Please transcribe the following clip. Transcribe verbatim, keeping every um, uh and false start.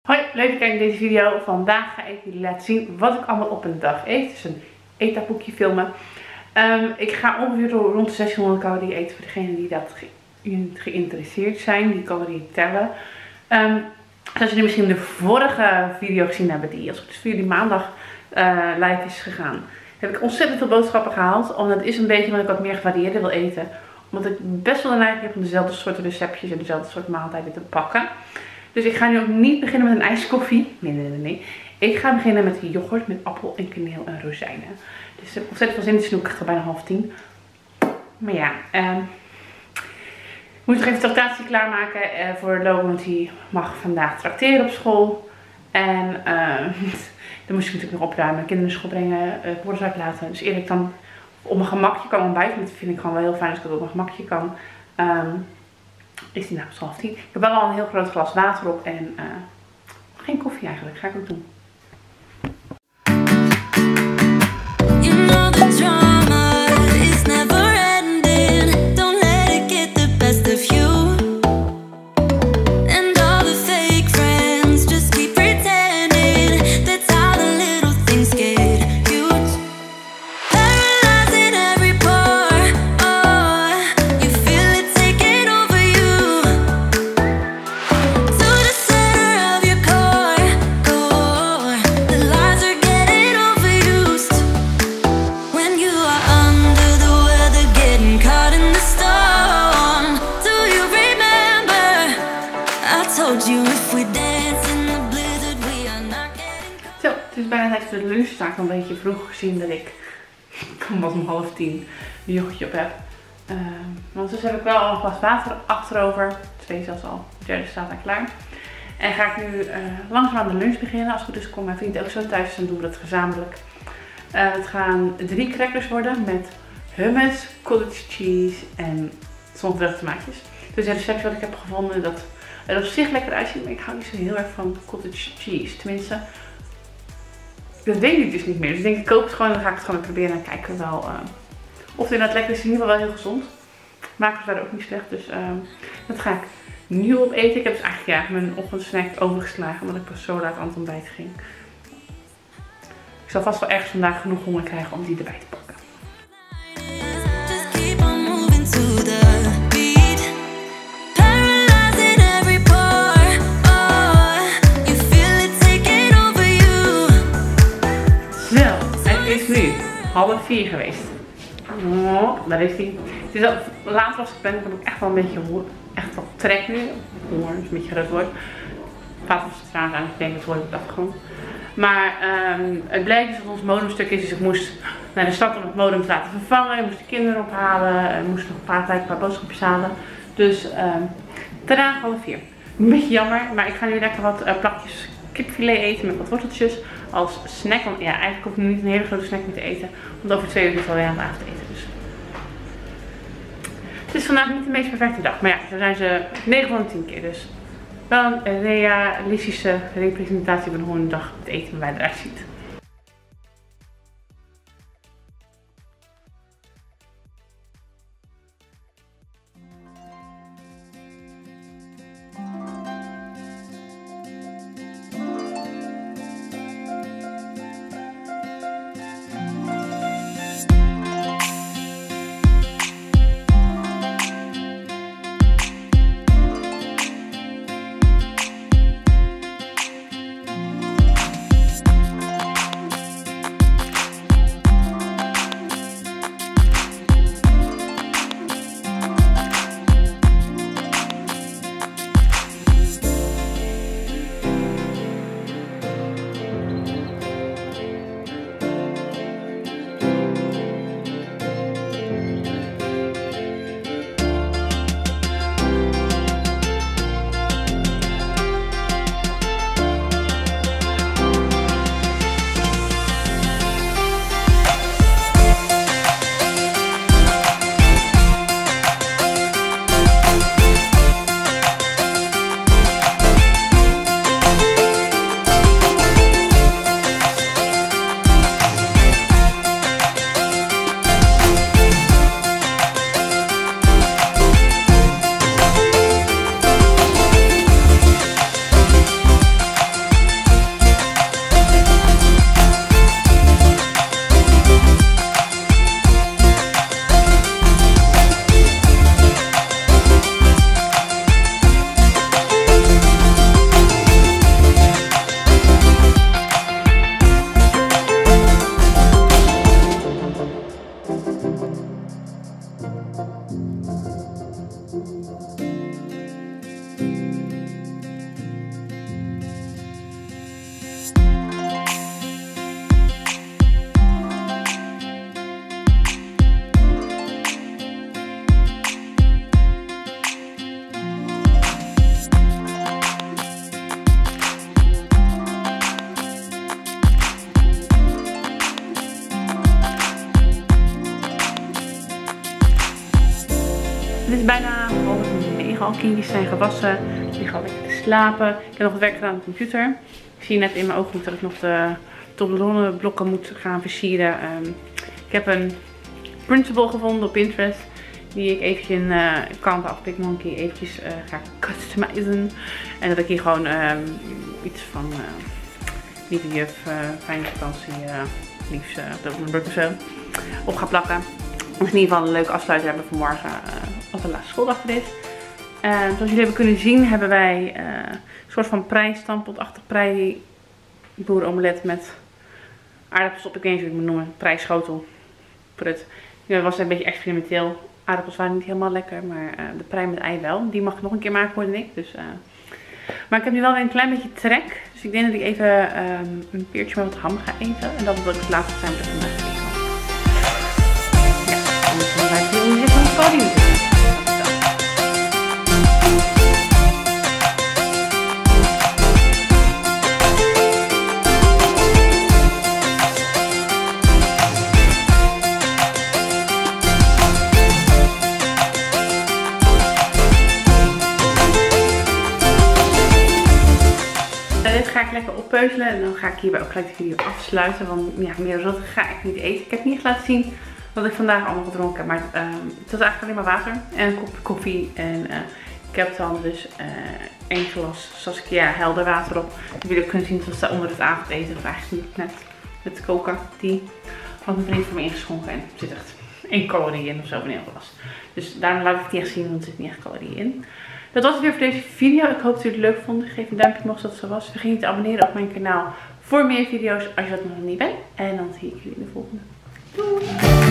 Hoi, leuk dat je kijkt naar deze video. Vandaag ga ik jullie laten zien wat ik allemaal op een dag eet. Dus een eetdagboekje filmen. Um, ik ga ongeveer rond de zeshonderd calorieën eten voor degenen die dat ge geïnteresseerd zijn. Die calorieën tellen. Um, zoals jullie misschien de vorige video gezien hebben, die als het is voor jullie maandag uh, live is gegaan, heb ik ontzettend veel boodschappen gehaald. Omdat het is een beetje wat ik wat meer gevarieerder wil eten. Omdat ik best wel een neiging heb om dezelfde soort receptjes en dezelfde soort maaltijden te pakken. Dus ik ga nu ook niet beginnen met een ijskoffie. Nee, nee, nee, nee. Ik ga beginnen met yoghurt met appel en kaneel en rozijnen. Dus ik heb ontzettend veel zin in. Het is nu echt bijna half tien. Maar ja, uh, ik moet nog even de tractatie klaarmaken uh, voor Lo, want die mag vandaag trakteren op school. En uh, dan moest ik natuurlijk nog opruimen, kinderen naar school brengen, uh, borden uitlaten. Dus eerlijk dan op mijn gemakje kan ontbijten. Dat vind ik gewoon wel heel fijn als ik het op mijn gemakje kan. Um, Is die nou half tien? Ik heb wel al een heel groot glas water op en uh, geen koffie eigenlijk. Ga ik ook doen. Zo, het is bijna tijd voor de lunch. Sta ik al een beetje vroeg gezien dat ik was om half tien een yoghurtje op heb. Uh, want dus heb ik wel al een glas water achterover. Twee zelfs al. De derde staat daar klaar. En ga ik nu uh, langzaam aan de lunch beginnen. Als het goed is komt mijn vriend ook zo thuis. Dan doen we dat gezamenlijk. Uh, het gaan drie crackers worden met hummus, cottage cheese en zonnevrucht tomaatjes. Dus het recept wat ik heb gevonden dat er op zich lekker uitziet, maar ik hou niet zo heel erg van cottage cheese. Tenminste, dat weet ik dus niet meer. Dus ik denk ik koop het gewoon en dan ga ik het gewoon proberen en kijken wel uh, of het inderdaad lekker is. Het is in ieder geval wel heel gezond. Makers waren ook niet slecht, dus uh, dat ga ik nu op eten. Ik heb dus eigenlijk ja, mijn ochtendsnack overgeslagen omdat ik pas zo laat aan het ontbijt ging. Ik zal vast wel ergens vandaag genoeg honger krijgen om die erbij te pakken. Nu half vier geweest. Oh, daar is hij. Het is al later als ik ben, heb ik echt wel een beetje echt wel trek nu. Honger is een beetje groot woord. Vaat op de straat aan, ik denk dat het wordt afgegrond. Maar um, het blijkt dus dat ons modemstuk is, dus ik moest naar de stad om het modem te laten vervangen. Ik moest de kinderen ophalen, ik moest nog een paar tijd een paar boodschapjes halen. Dus um, tada, half vier. Een beetje jammer, maar ik ga nu lekker wat uh, plakjes kipfilet eten met wat worteltjes als snack. Want ja, eigenlijk hoef ik nu niet een hele grote snack meer te eten. Want over twee uur is het alweer aan het avondeten. Dus. Het is vandaag niet de meest perfecte dag. Maar ja, zo zijn ze negen van de tien keer. Dus wel een realistische representatie van hoe een dag het eten bij eruit ziet. bijna half negen al. Kindjes zijn gewassen. Die liggen al lekker te slapen. Ik heb nog wat werk gedaan aan de computer. Ik zie net in mijn ooghoek dat ik nog de Toblerone blokken moet gaan versieren. Um, ik heb een printable gevonden op Pinterest. Die ik eventjes in uh, Canva of PicMonkey eventjes uh, ga customizen. En dat ik hier gewoon um, iets van uh, lieve juf, uh, fijne vakantie, uh, liefst uh, op mijn broek of zo, op ga plakken. Om in ieder geval een leuke afsluiter hebben voor morgen uh, als de laatste schooldag voor is. Uh, zoals jullie hebben kunnen zien hebben wij uh, een soort van prei-stampotachtig prei boerenomelet met aardappels op, ik weet niet hoe ik het moet noemen, prei-schotel. Prut. Dat was een beetje experimenteel. Aardappels waren niet helemaal lekker, maar uh, de prei met ei wel. Die mag ik nog een keer maken, hoorde ik. Dus, uh... Maar ik heb nu wel weer een klein beetje trek. Dus ik denk dat ik even um, een peertje met wat ham ga eten. En dat is ook het laatste zijn dat ik vandaag eten. Ja, anders dan blijf je hier van het podium zitten. Ga ik lekker oppeuzelen en dan ga ik hierbij ook gelijk de video afsluiten, want ja, meer dan dat ga ik niet eten. Ik heb niet laten zien wat ik vandaag allemaal gedronken heb, maar uh, het was eigenlijk alleen maar water en een kopje koffie en uh, ik heb dan dus uh, één glas Saskia helder water op. Dat jullie kunnen zien, dat staat onder het avondeten, of eigenlijk niet net met koken. Die had een vriend van me ingeschonken en er zit echt één calorie in of zo in een heel glas. Dus daarom laat ik het niet echt zien, want er zit niet echt calorieën in. Dat was het weer voor deze video. Ik hoop dat jullie het leuk vonden. Geef een duimpje omhoog als dat zo was. Vergeet niet te abonneren op mijn kanaal voor meer video's als je dat nog niet bent. En dan zie ik jullie in de volgende. Doei!